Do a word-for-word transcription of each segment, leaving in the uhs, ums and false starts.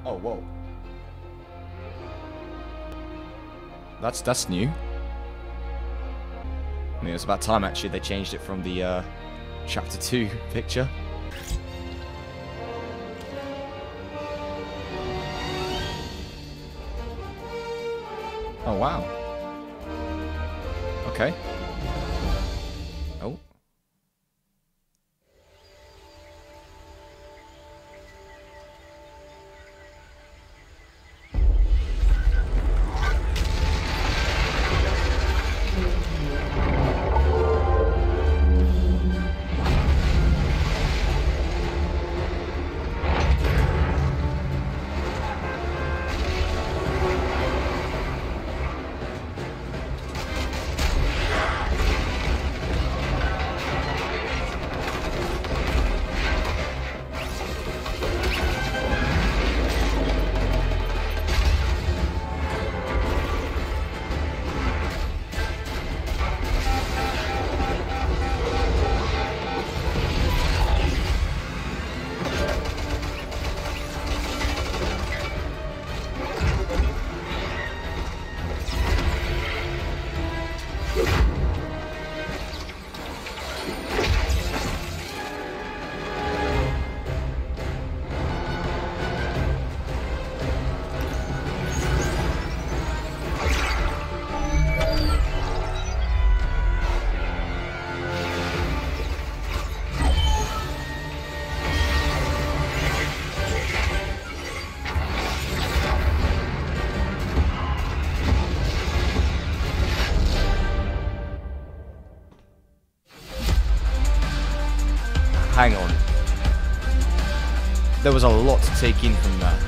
Oh, whoa. That's that's new. I mean, it's about time actually they changed it from the uh, chapter two picture. Oh wow. Okay. Oh. Hang on. There was a lot to take in from that.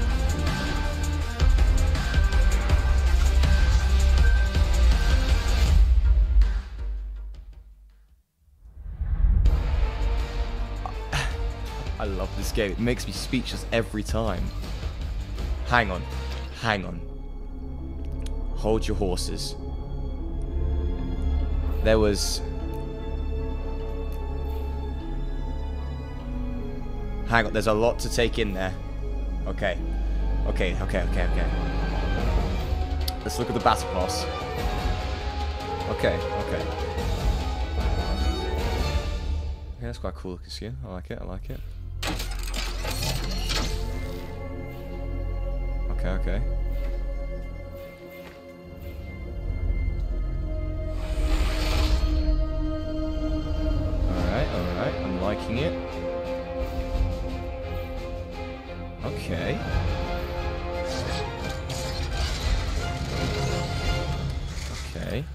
I love this game. It makes me speechless every time. Hang on. Hang on. Hold your horses. There was... Hang on, there's a lot to take in there. Okay. Okay, okay, okay, okay. Let's look at the battle pass. Okay, okay. Okay, that's quite a cool looking skin. I like it, I like it. Okay, okay. Alright, alright, I'm liking it. Okay. Okay.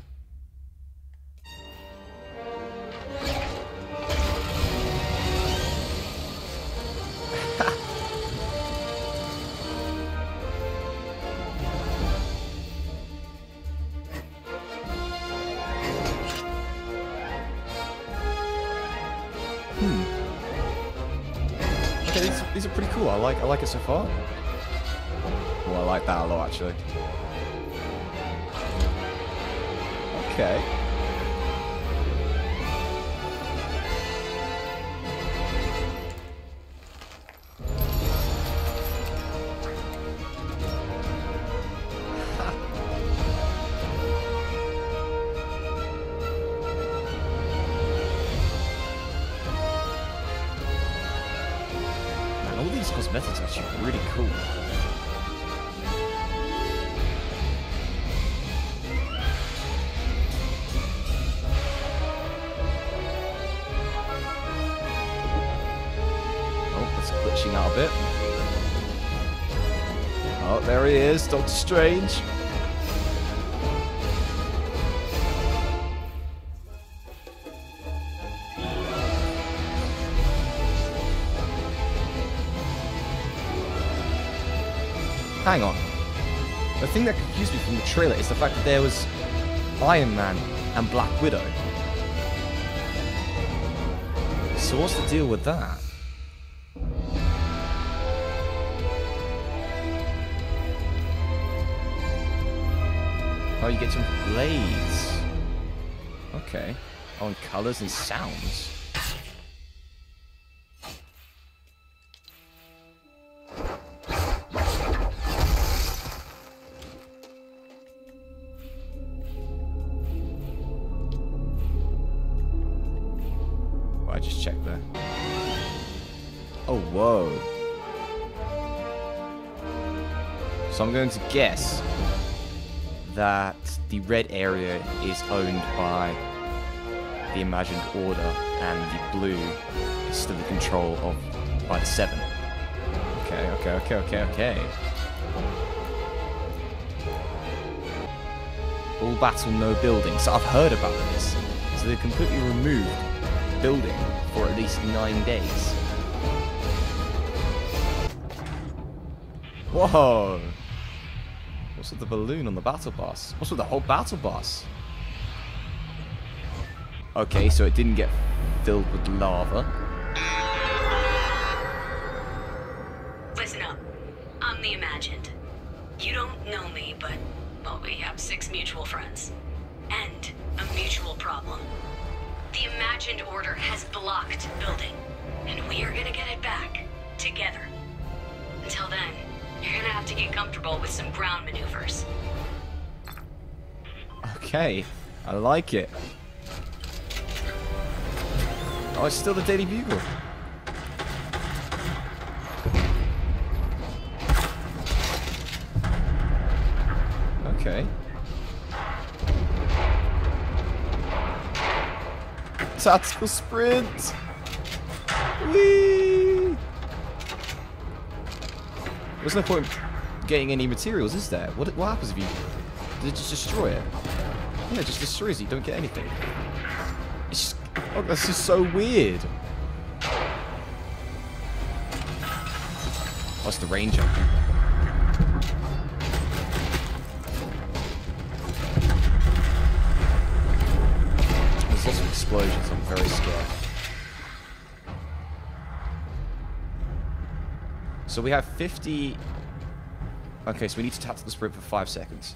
Hmm. Okay, these, these are pretty cool. I like I like it so far. Oh, I like that a lot actually. Okay. Man, all these cosmetics are actually really cool. Glitching out a bit. Oh, there he is, Doctor Strange. Hang on. The thing that confused me from the trailer is the fact that there was Iron Man and Black Widow. So what's the deal with that? Oh, you get some blades. Okay. Oh, and colours and sounds. Oh, whoa. So I'm going to guess that the red area is owned by the Imagined Order, and the blue is still in control of by the Seven. Okay, okay, okay, okay, okay. All battle, no building. So I've heard about this. So they completely removed building for at least nine days. Whoa! What's with the balloon on the battle boss? What's with the whole battle boss? Okay, so it didn't get filled with lava. Listen up. I'm the Imagined. You don't know me, but, well, we have six mutual friends. And a mutual problem. The Imagined Order has blocked building, and we are gonna get it back, together. Until then, you're gonna have to get comfortable with some ground maneuvers. Okay, I like it. Oh, it's still the Daily Bugle. Okay. Tactical sprint. Whee! There's no point getting any materials, is there? What what happens if you did it just destroy it? Yeah, it just destroys it. You don't get anything. It's just, oh, that's just so weird. What's the ranger? There's lots of explosions. I'm very scared. So we have fifty. Okay, so we need to tactical sprint for five seconds.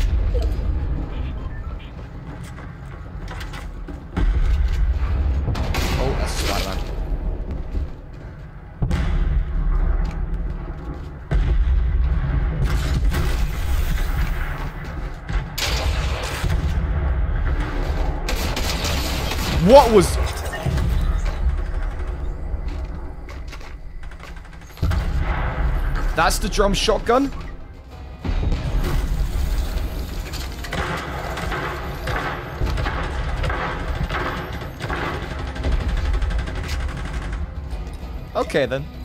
Oh, that's Spider-Man. What was... That's the drum shotgun? Okay then.